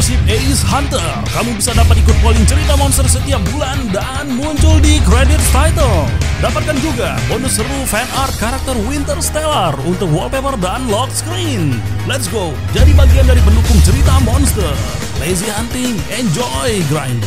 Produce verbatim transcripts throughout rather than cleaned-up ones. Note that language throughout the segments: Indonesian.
Membership Ace Hunter, kamu bisa dapat ikut polling cerita monster setiap bulan dan muncul di credit title. Dapatkan juga bonus seru fan art karakter Winter Stellar untuk wallpaper dan lock screen. Let's go, jadi bagian dari pendukung cerita monster. Lazy hunting, enjoy grinding.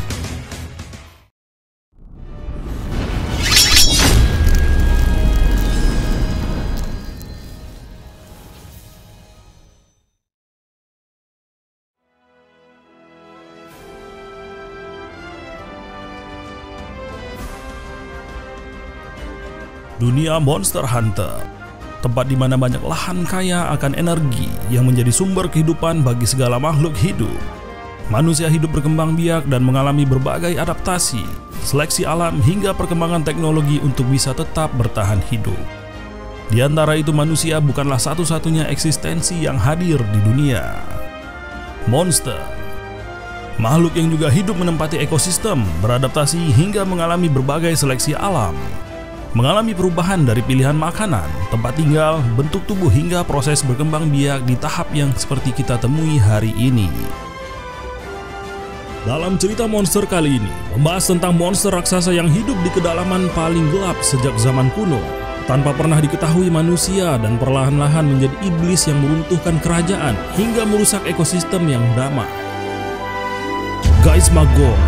Dunia Monster Hunter, tempat di mana banyak lahan kaya akan energi yang menjadi sumber kehidupan bagi segala makhluk hidup. Manusia hidup berkembang biak dan mengalami berbagai adaptasi, seleksi alam hingga perkembangan teknologi untuk bisa tetap bertahan hidup. Di antara itu manusia bukanlah satu-satunya eksistensi yang hadir di dunia. Monster, makhluk yang juga hidup menempati ekosistem, beradaptasi hingga mengalami berbagai seleksi alam. Mengalami perubahan dari pilihan makanan, tempat tinggal, bentuk tubuh hingga proses berkembang biak di tahap yang seperti kita temui hari ini. Dalam cerita monster kali ini, membahas tentang monster raksasa yang hidup di kedalaman paling gelap sejak zaman kuno, tanpa pernah diketahui manusia dan perlahan-lahan menjadi iblis yang meruntuhkan kerajaan hingga merusak ekosistem yang damai. Geist Magor.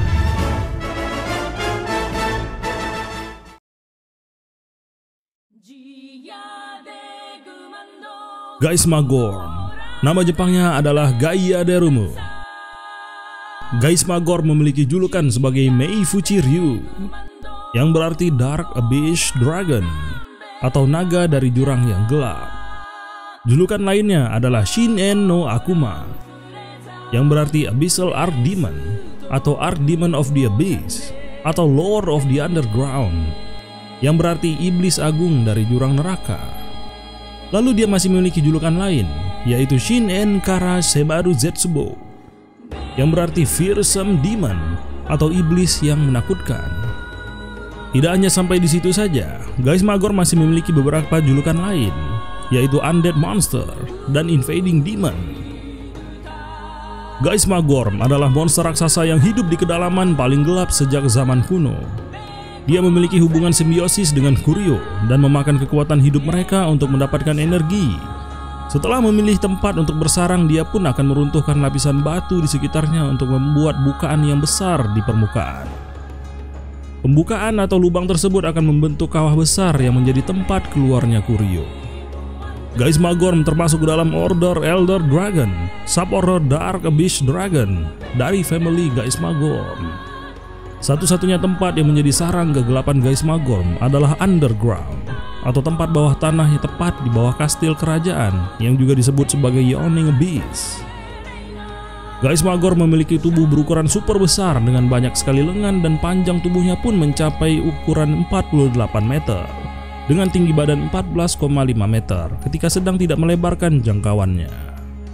Geist Magor, nama Jepangnya adalah Gaiaderumu. Geist Magor memiliki julukan sebagai Meifuchi Ryu, yang berarti Dark Abyss Dragon atau naga dari jurang yang gelap. Julukan lainnya adalah Shinen no Akuma, yang berarti Abyssal Arch Demon atau Arch Demon of the Abyss atau Lord of the Underground, yang berarti iblis agung dari jurang neraka. Lalu dia masih memiliki julukan lain, yaitu Shinen Kara Sebaru Zetsubo, yang berarti Fearsome Demon atau iblis yang menakutkan. Tidak hanya sampai di situ saja, Geist Magor masih memiliki beberapa julukan lain, yaitu Undead Monster dan Invading Demon. Geist Magor adalah monster raksasa yang hidup di kedalaman paling gelap sejak zaman kuno. Dia memiliki hubungan simbiosis dengan Kurio dan memakan kekuatan hidup mereka untuk mendapatkan energi. Setelah memilih tempat untuk bersarang, dia pun akan meruntuhkan lapisan batu di sekitarnya untuk membuat bukaan yang besar di permukaan. Pembukaan atau lubang tersebut akan membentuk kawah besar yang menjadi tempat keluarnya Kurio. Geist Magor termasuk dalam Order Elder Dragon, Suborder Dark Abyss Dragon dari family Geist Magor. Satu-satunya tempat yang menjadi sarang kegelapan Geist Magor adalah underground, atau tempat bawah tanah yang tepat di bawah kastil kerajaan yang juga disebut sebagai Yawning Abyss. Geist Magor memiliki tubuh berukuran super besar dengan banyak sekali lengan dan panjang tubuhnya pun mencapai ukuran empat puluh delapan meter dengan tinggi badan empat belas koma lima meter ketika sedang tidak melebarkan jangkauannya.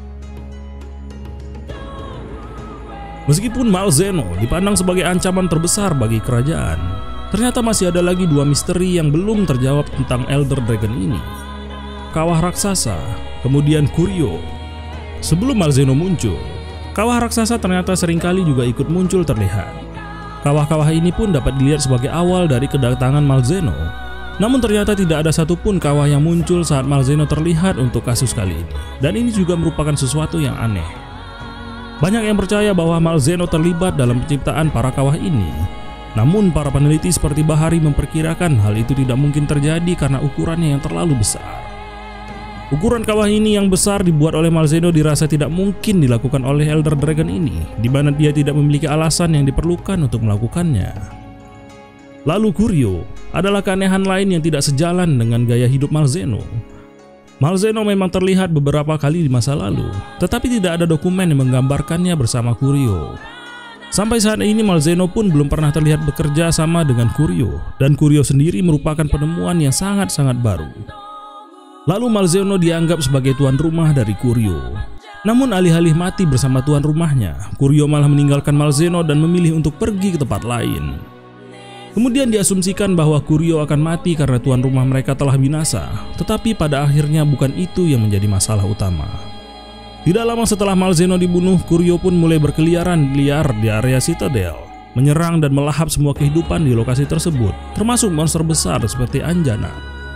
Meskipun Malzeno dipandang sebagai ancaman terbesar bagi kerajaan, ternyata masih ada lagi dua misteri yang belum terjawab tentang Elder Dragon ini. Kawah raksasa, kemudian Kurio. Sebelum Malzeno muncul, kawah raksasa ternyata seringkali juga ikut muncul terlihat. Kawah-kawah ini pun dapat dilihat sebagai awal dari kedatangan Malzeno. Namun ternyata tidak ada satupun kawah yang muncul saat Malzeno terlihat untuk kasus kali ini. Dan ini juga merupakan sesuatu yang aneh. Banyak yang percaya bahwa Malzeno terlibat dalam penciptaan para kawah ini. Namun para peneliti seperti Bahari memperkirakan hal itu tidak mungkin terjadi karena ukurannya yang terlalu besar. Ukuran kawah ini yang besar dibuat oleh Malzeno dirasa tidak mungkin dilakukan oleh Elder Dragon ini, di mana dia tidak memiliki alasan yang diperlukan untuk melakukannya. Lalu Kurio adalah keanehan lain yang tidak sejalan dengan gaya hidup Malzeno. Malzeno memang terlihat beberapa kali di masa lalu, tetapi tidak ada dokumen yang menggambarkannya bersama Kurio. Sampai saat ini Malzeno pun belum pernah terlihat bekerja sama dengan Kurio, dan Kurio sendiri merupakan penemuan yang sangat-sangat baru. Lalu Malzeno dianggap sebagai tuan rumah dari Kurio. Namun alih-alih mati bersama tuan rumahnya, Kurio malah meninggalkan Malzeno dan memilih untuk pergi ke tempat lain. Kemudian diasumsikan bahwa Kurio akan mati karena tuan rumah mereka telah binasa, tetapi pada akhirnya bukan itu yang menjadi masalah utama. Tidak lama setelah Malzeno dibunuh, Kurio pun mulai berkeliaran liar di area Citadel, menyerang dan melahap semua kehidupan di lokasi tersebut, termasuk monster besar seperti Anjana.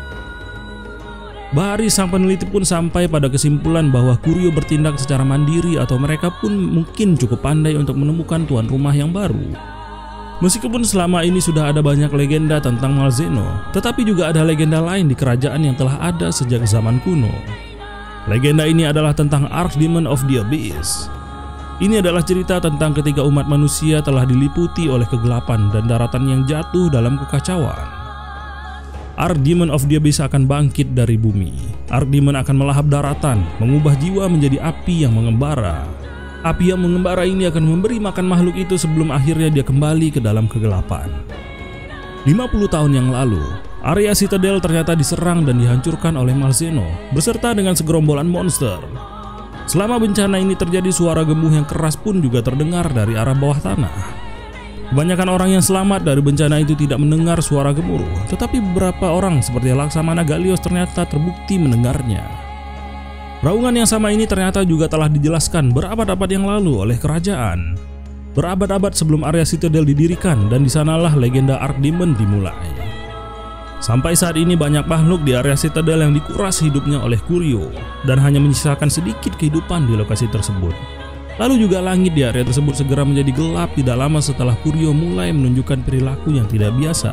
Bahari sang peneliti pun sampai pada kesimpulan bahwa Kurio bertindak secara mandiri atau mereka pun mungkin cukup pandai untuk menemukan tuan rumah yang baru. Meskipun selama ini sudah ada banyak legenda tentang Malzeno, tetapi juga ada legenda lain di kerajaan yang telah ada sejak zaman kuno. Legenda ini adalah tentang Archdemon of the Abyss. Ini adalah cerita tentang ketika umat manusia telah diliputi oleh kegelapan dan daratan yang jatuh dalam kekacauan. Archdemon of the Abyss akan bangkit dari bumi. Archdemon akan melahap daratan, mengubah jiwa menjadi api yang mengembara. Api yang mengembara ini akan memberi makan makhluk itu sebelum akhirnya dia kembali ke dalam kegelapan. lima puluh tahun yang lalu, area Citadel ternyata diserang dan dihancurkan oleh Malzeno beserta dengan segerombolan monster. Selama bencana ini terjadi, suara gemuh yang keras pun juga terdengar dari arah bawah tanah. Kebanyakan orang yang selamat dari bencana itu tidak mendengar suara gemuruh, tetapi beberapa orang seperti Laksamana Galios ternyata terbukti mendengarnya. Raungan yang sama ini ternyata juga telah dijelaskan berabad-abad yang lalu oleh kerajaan. Berabad-abad sebelum area Citadel didirikan, dan disanalah legenda Archdemon dimulai. Sampai saat ini banyak makhluk di area Citadel yang dikuras hidupnya oleh Kurio dan hanya menyisakan sedikit kehidupan di lokasi tersebut. Lalu juga langit di area tersebut segera menjadi gelap tidak lama setelah Kurio mulai menunjukkan perilaku yang tidak biasa.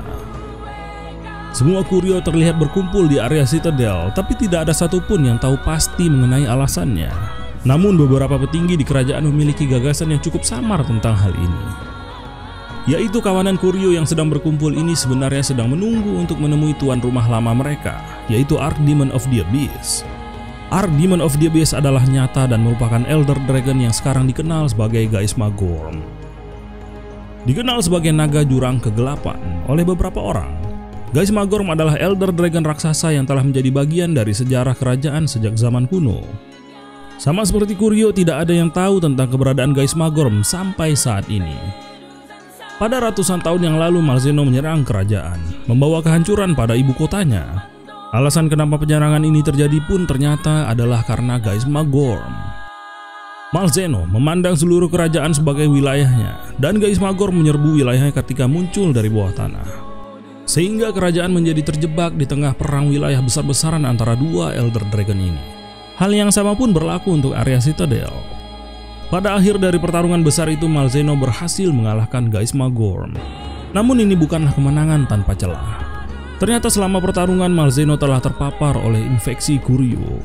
Semua Kurio terlihat berkumpul di area Citadel, tapi tidak ada satupun yang tahu pasti mengenai alasannya. Namun beberapa petinggi di kerajaan memiliki gagasan yang cukup samar tentang hal ini. Yaitu kawanan Kurio yang sedang berkumpul ini sebenarnya sedang menunggu untuk menemui tuan rumah lama mereka, yaitu Archdemon of the Abyss. Archdemon of the Abyss adalah nyata dan merupakan Elder Dragon yang sekarang dikenal sebagai Gaismagorm. Dikenal sebagai naga jurang kegelapan oleh beberapa orang, Gaismagorm adalah Elder Dragon raksasa yang telah menjadi bagian dari sejarah kerajaan sejak zaman kuno. Sama seperti Kurio, tidak ada yang tahu tentang keberadaan Gaismagorm sampai saat ini. Pada ratusan tahun yang lalu, Malzeno menyerang kerajaan, membawa kehancuran pada ibu kotanya. Alasan kenapa penyerangan ini terjadi pun ternyata adalah karena Gaismagorm. Malzeno memandang seluruh kerajaan sebagai wilayahnya, dan Gaismagorm menyerbu wilayahnya ketika muncul dari bawah tanah. Sehingga kerajaan menjadi terjebak di tengah perang wilayah besar-besaran antara dua Elder Dragon ini. Hal yang sama pun berlaku untuk area Citadel. Pada akhir dari pertarungan besar itu, Malzeno berhasil mengalahkan Gaismagorm. Namun ini bukanlah kemenangan tanpa celah. Ternyata selama pertarungan Malzeno telah terpapar oleh infeksi Kurio.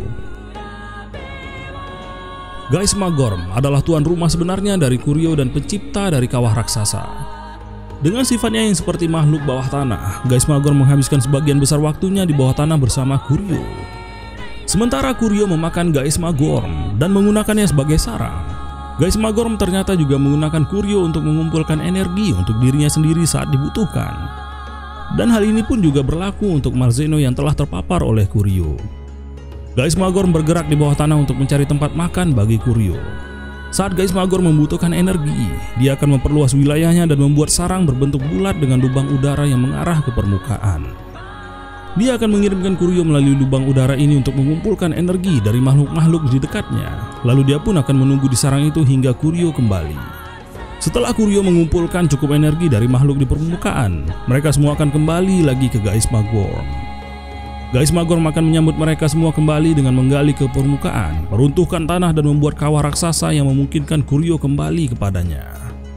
Gaismagorm adalah tuan rumah sebenarnya dari Kurio dan pencipta dari kawah raksasa. Dengan sifatnya yang seperti makhluk bawah tanah, Gaismagorm menghabiskan sebagian besar waktunya di bawah tanah bersama Kurio. Sementara Kurio memakan Gaismagorm dan menggunakannya sebagai sarang. Gaismagorm ternyata juga menggunakan Kurio untuk mengumpulkan energi untuk dirinya sendiri saat dibutuhkan. Dan hal ini pun juga berlaku untuk Malzeno yang telah terpapar oleh Kurio. Gaismagorm bergerak di bawah tanah untuk mencari tempat makan bagi Kurio. Saat Gaismagorm membutuhkan energi, dia akan memperluas wilayahnya dan membuat sarang berbentuk bulat dengan lubang udara yang mengarah ke permukaan. Dia akan mengirimkan Kurio melalui lubang udara ini untuk mengumpulkan energi dari makhluk-makhluk di dekatnya. Lalu dia pun akan menunggu di sarang itu hingga Kurio kembali. Setelah Kurio mengumpulkan cukup energi dari makhluk di permukaan, mereka semua akan kembali lagi ke Gaismagorm. Gaismagorm akan menyambut mereka semua kembali dengan menggali ke permukaan, meruntuhkan tanah dan membuat kawah raksasa yang memungkinkan Kurio kembali kepadanya.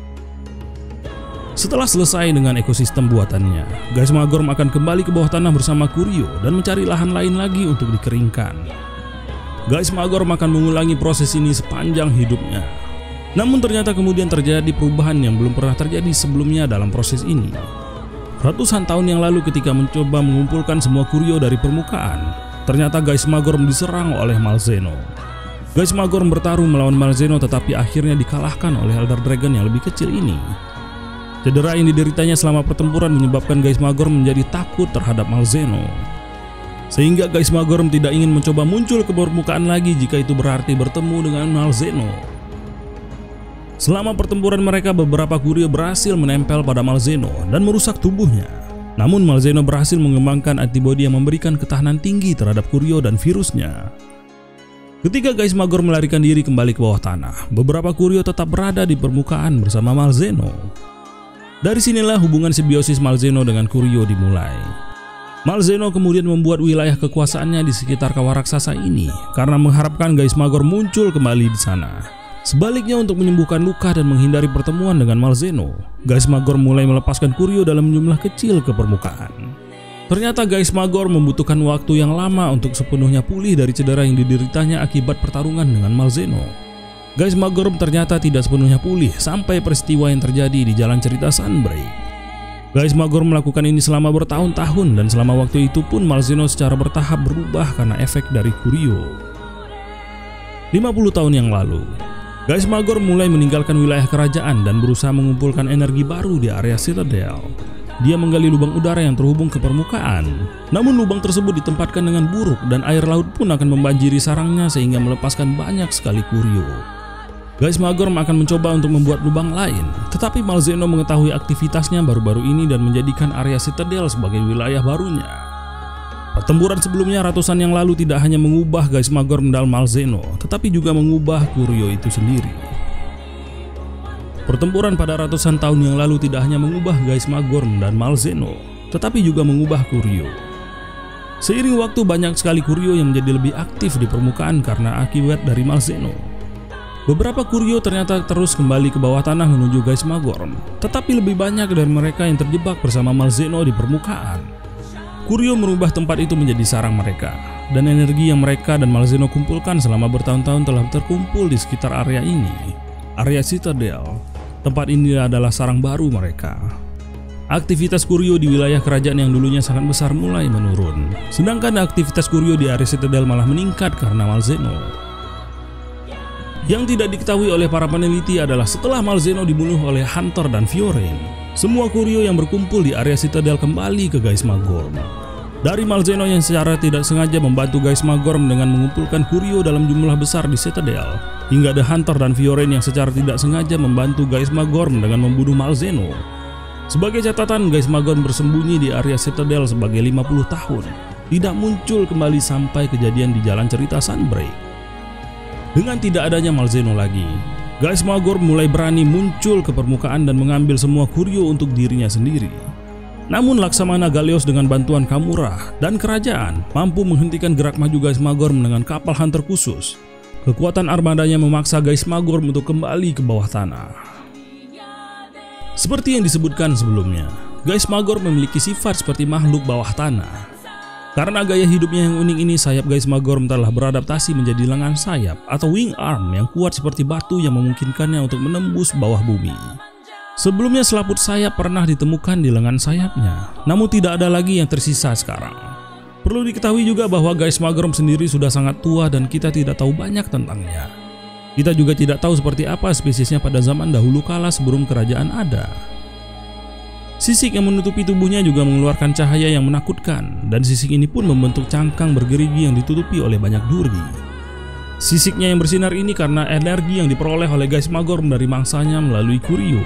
Setelah selesai dengan ekosistem buatannya, Gaismagorm akan kembali ke bawah tanah bersama Kurio dan mencari lahan lain lagi untuk dikeringkan. Gaismagorm akan mengulangi proses ini sepanjang hidupnya. Namun ternyata kemudian terjadi perubahan yang belum pernah terjadi sebelumnya dalam proses ini. Ratusan tahun yang lalu ketika mencoba mengumpulkan semua Kurio dari permukaan, ternyata Gaismagorm diserang oleh Malzeno. Gaismagorm bertarung melawan Malzeno tetapi akhirnya dikalahkan oleh Elder Dragon yang lebih kecil ini. Cedera yang dideritanya selama pertempuran menyebabkan Gaismagorm menjadi takut terhadap Malzeno. Sehingga Gaismagorm tidak ingin mencoba muncul ke permukaan lagi jika itu berarti bertemu dengan Malzeno. Selama pertempuran mereka, beberapa Kurio berhasil menempel pada Malzeno dan merusak tubuhnya. Namun Malzeno berhasil mengembangkan antibodi yang memberikan ketahanan tinggi terhadap Kurio dan virusnya. Ketika Gaisma Gorm melarikan diri kembali ke bawah tanah, beberapa Kurio tetap berada di permukaan bersama Malzeno. Dari sinilah hubungan simbiosis Malzeno dengan Kurio dimulai. Malzeno kemudian membuat wilayah kekuasaannya di sekitar kawah raksasa ini karena mengharapkan Gaisma Gorm muncul kembali di sana. Sebaliknya, untuk menyembuhkan luka dan menghindari pertemuan dengan Malzeno, Gaisma Gorm mulai melepaskan Kurio dalam jumlah kecil ke permukaan. Ternyata Gaisma Gorm membutuhkan waktu yang lama untuk sepenuhnya pulih dari cedera yang dideritanya akibat pertarungan dengan Malzeno. Gaisma Gorm ternyata tidak sepenuhnya pulih sampai peristiwa yang terjadi di jalan cerita Sunbreak. Gaisma Gorm melakukan ini selama bertahun-tahun, dan selama waktu itu pun Malzeno secara bertahap berubah karena efek dari Kurio. lima puluh tahun yang lalu, Gaisma Gorm mulai meninggalkan wilayah kerajaan dan berusaha mengumpulkan energi baru di area Citadel. Dia menggali lubang udara yang terhubung ke permukaan. Namun lubang tersebut ditempatkan dengan buruk dan air laut pun akan membanjiri sarangnya sehingga melepaskan banyak sekali Kurio. Gaisma Gorm akan mencoba untuk membuat lubang lain, tetapi Malzeno mengetahui aktivitasnya baru-baru ini dan menjadikan area Citadel sebagai wilayah barunya. Pertempuran sebelumnya ratusan yang lalu tidak hanya mengubah Gaisma Gorm dan Malzeno, tetapi juga mengubah Kurio itu sendiri. Pertempuran pada ratusan tahun yang lalu tidak hanya mengubah Gaisma Gorm dan Malzeno, tetapi juga mengubah Kurio. Seiring waktu, banyak sekali Kurio yang menjadi lebih aktif di permukaan karena akibat dari Malzeno. Beberapa Kurio ternyata terus kembali ke bawah tanah menuju Gaisma Gorm, tetapi lebih banyak dari mereka yang terjebak bersama Malzeno di permukaan. Kurio merubah tempat itu menjadi sarang mereka, dan energi yang mereka dan Malzeno kumpulkan selama bertahun-tahun telah terkumpul di sekitar area ini. Area Citadel, tempat ini adalah sarang baru mereka. Aktivitas Kurio di wilayah kerajaan yang dulunya sangat besar mulai menurun, sedangkan aktivitas Kurio di area Citadel malah meningkat karena Malzeno. Yang tidak diketahui oleh para peneliti adalah setelah Malzeno dibunuh oleh Hunter dan Fiorain, semua Kurio yang berkumpul di area Citadel kembali ke Gaisma Gorm. Dari Malzeno yang secara tidak sengaja membantu Gaisma Gorm dengan mengumpulkan Kurio dalam jumlah besar di Citadel, hingga ada Hunter dan Fiorain yang secara tidak sengaja membantu Gaisma Gorm dengan membunuh Malzeno. Sebagai catatan, Gaisma Gorm bersembunyi di area Citadel sebagai lima puluh tahun, tidak muncul kembali sampai kejadian di jalan cerita Sunbreak. Dengan tidak adanya Malzeno lagi, Gaisma Gorm mulai berani muncul ke permukaan dan mengambil semua Kurio untuk dirinya sendiri. Namun Laksamana Galeos dengan bantuan Kamura dan kerajaan mampu menghentikan gerak maju Gaisma Gorm dengan kapal hunter khusus. Kekuatan armadanya memaksa Gaisma Gorm untuk kembali ke bawah tanah. Seperti yang disebutkan sebelumnya, Gaisma Gorm memiliki sifat seperti makhluk bawah tanah. Karena gaya hidupnya yang unik ini, sayap Gaisma Gorm telah beradaptasi menjadi lengan sayap atau wing arm yang kuat seperti batu yang memungkinkannya untuk menembus bawah bumi. Sebelumnya selaput sayap pernah ditemukan di lengan sayapnya, namun tidak ada lagi yang tersisa sekarang. Perlu diketahui juga bahwa Gaisma Gorm sendiri sudah sangat tua dan kita tidak tahu banyak tentangnya. Kita juga tidak tahu seperti apa spesiesnya pada zaman dahulu kala sebelum kerajaan ada. Sisik yang menutupi tubuhnya juga mengeluarkan cahaya yang menakutkan, dan sisik ini pun membentuk cangkang bergerigi yang ditutupi oleh banyak duri. Sisiknya yang bersinar ini karena energi yang diperoleh oleh Gaisma Gorm dari mangsanya melalui Kurio.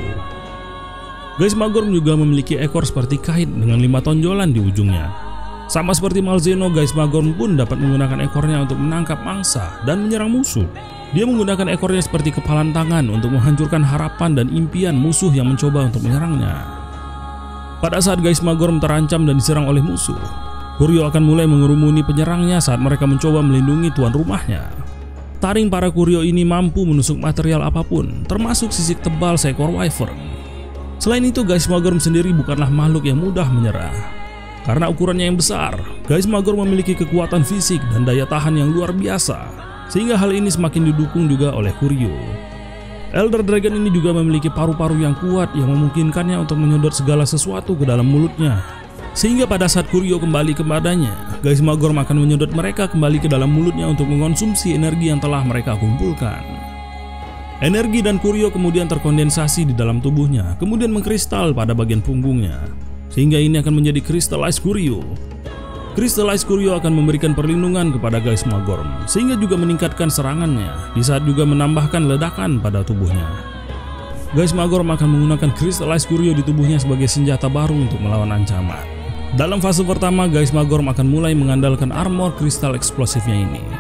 Gaisma Gorm juga memiliki ekor seperti kait dengan lima tonjolan di ujungnya. Sama seperti Malzeno, Gaisma Gorm pun dapat menggunakan ekornya untuk menangkap mangsa dan menyerang musuh. Dia menggunakan ekornya seperti kepalan tangan untuk menghancurkan harapan dan impian musuh yang mencoba untuk menyerangnya. Pada saat Gaisma Gorm terancam dan diserang oleh musuh, Kurio akan mulai mengerumuni penyerangnya saat mereka mencoba melindungi tuan rumahnya. Taring para Kurio ini mampu menusuk material apapun, termasuk sisik tebal seekor wyvern. Selain itu, Gaisma Gorm sendiri bukanlah makhluk yang mudah menyerah. Karena ukurannya yang besar, Gaisma Gorm memiliki kekuatan fisik dan daya tahan yang luar biasa, sehingga hal ini semakin didukung juga oleh Kurio. Elder Dragon ini juga memiliki paru-paru yang kuat yang memungkinkannya untuk menyedot segala sesuatu ke dalam mulutnya. Sehingga pada saat Kurio kembali kepadanya, Gaisma Gorm akan menyedot mereka kembali ke dalam mulutnya untuk mengonsumsi energi yang telah mereka kumpulkan. Energi dan Kurio kemudian terkondensasi di dalam tubuhnya, kemudian mengkristal pada bagian punggungnya. Sehingga ini akan menjadi Crystallized Kurio. Crystallized Kurio akan memberikan perlindungan kepada Gaisma Gorm, sehingga juga meningkatkan serangannya, di saat juga menambahkan ledakan pada tubuhnya. Gaisma Gorm akan menggunakan Crystallized Kurio di tubuhnya sebagai senjata baru untuk melawan ancaman. Dalam fase pertama, Gaisma Gorm akan mulai mengandalkan armor kristal eksplosifnya ini.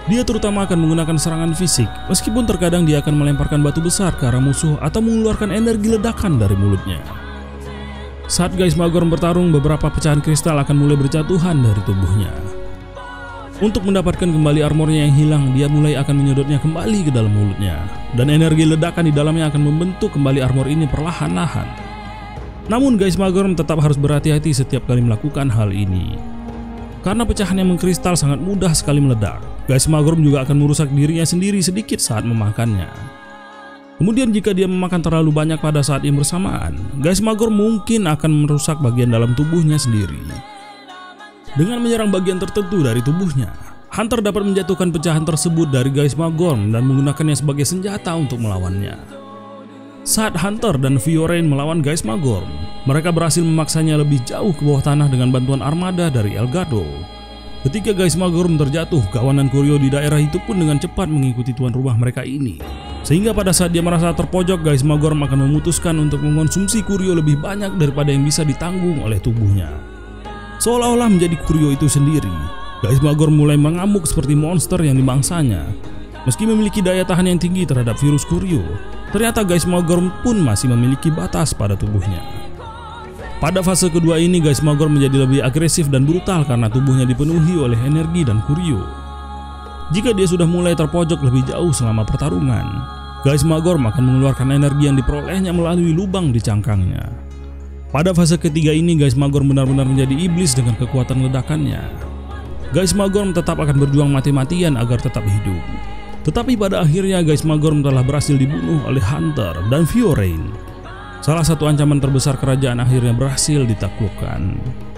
Dia terutama akan menggunakan serangan fisik, meskipun terkadang dia akan melemparkan batu besar ke arah musuh atau mengeluarkan energi ledakan dari mulutnya. Saat Geismagorm bertarung, beberapa pecahan kristal akan mulai berjatuhan dari tubuhnya. Untuk mendapatkan kembali armornya yang hilang, dia mulai akan menyedotnya kembali ke dalam mulutnya, dan energi ledakan di dalamnya akan membentuk kembali armor ini perlahan-lahan. Namun Geismagorm tetap harus berhati-hati setiap kali melakukan hal ini. Karena pecahan yang mengkristal sangat mudah sekali meledak, Geismagorm juga akan merusak dirinya sendiri sedikit saat memakannya. Kemudian jika dia memakan terlalu banyak pada saat yang bersamaan, Geismagorm mungkin akan merusak bagian dalam tubuhnya sendiri. Dengan menyerang bagian tertentu dari tubuhnya, Hunter dapat menjatuhkan pecahan tersebut dari Geismagorm dan menggunakannya sebagai senjata untuk melawannya. Saat Hunter dan Fiorain melawan Geismagorm, mereka berhasil memaksanya lebih jauh ke bawah tanah dengan bantuan armada dari Elgato. Ketika Geismagorm terjatuh, kawanan Kurio di daerah itu pun dengan cepat mengikuti tuan rumah mereka ini. Sehingga pada saat dia merasa terpojok, Geismagorm akan memutuskan untuk mengonsumsi Kurio lebih banyak daripada yang bisa ditanggung oleh tubuhnya. Seolah-olah menjadi Kurio itu sendiri, Geismagorm mulai mengamuk seperti monster yang dimangsanya. Meski memiliki daya tahan yang tinggi terhadap virus Kurio, ternyata Geismagorm pun masih memiliki batas pada tubuhnya. Pada fase kedua ini, Geismagorm menjadi lebih agresif dan brutal karena tubuhnya dipenuhi oleh energi dan Kurio. Jika dia sudah mulai terpojok lebih jauh selama pertarungan, Geismagorm akan mengeluarkan energi yang diperolehnya melalui lubang di cangkangnya. Pada fase ketiga ini, Geismagorm benar-benar menjadi iblis dengan kekuatan ledakannya. Geismagorm tetap akan berjuang mati-matian agar tetap hidup. Tetapi pada akhirnya Geismagorm telah berhasil dibunuh oleh Hunter dan Fiorain. Salah satu ancaman terbesar kerajaan akhirnya berhasil ditaklukkan.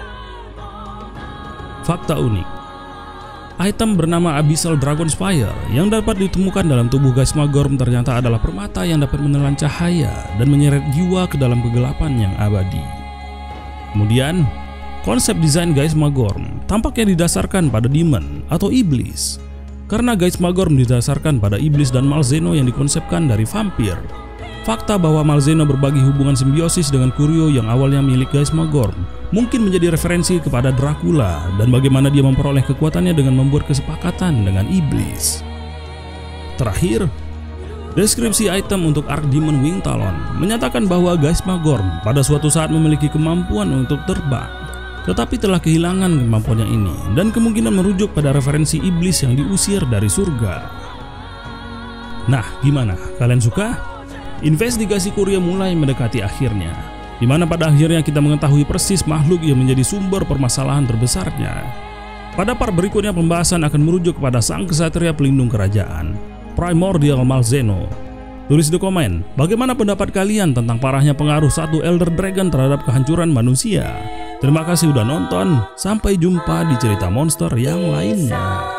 Fakta unik. Item bernama Abyssal Dragon Spire yang dapat ditemukan dalam tubuh Geismagorm ternyata adalah permata yang dapat menelan cahaya dan menyeret jiwa ke dalam kegelapan yang abadi. Kemudian, konsep desain Geismagorm tampaknya didasarkan pada demon atau iblis. Karena Geismagorm didasarkan pada iblis dan Malzeno yang dikonsepkan dari vampir. Fakta bahwa Malzeno berbagi hubungan simbiosis dengan Kurio yang awalnya milik Geismagorm mungkin menjadi referensi kepada Dracula dan bagaimana dia memperoleh kekuatannya dengan membuat kesepakatan dengan iblis. Terakhir, deskripsi item untuk Archdemon Wing Talon menyatakan bahwa Geismagorm pada suatu saat memiliki kemampuan untuk terbang, tetapi telah kehilangan kemampuannya ini dan kemungkinan merujuk pada referensi iblis yang diusir dari surga. Nah, gimana? Kalian suka? Investigasi Kurio mulai mendekati akhirnya, di mana pada akhirnya kita mengetahui persis makhluk yang menjadi sumber permasalahan terbesarnya. Pada part berikutnya pembahasan akan merujuk kepada sang kesatria pelindung kerajaan, Primordial Malzeno. Tulis di komen, bagaimana pendapat kalian tentang parahnya pengaruh satu Elder Dragon terhadap kehancuran manusia? Terima kasih udah nonton, sampai jumpa di cerita monster yang lainnya.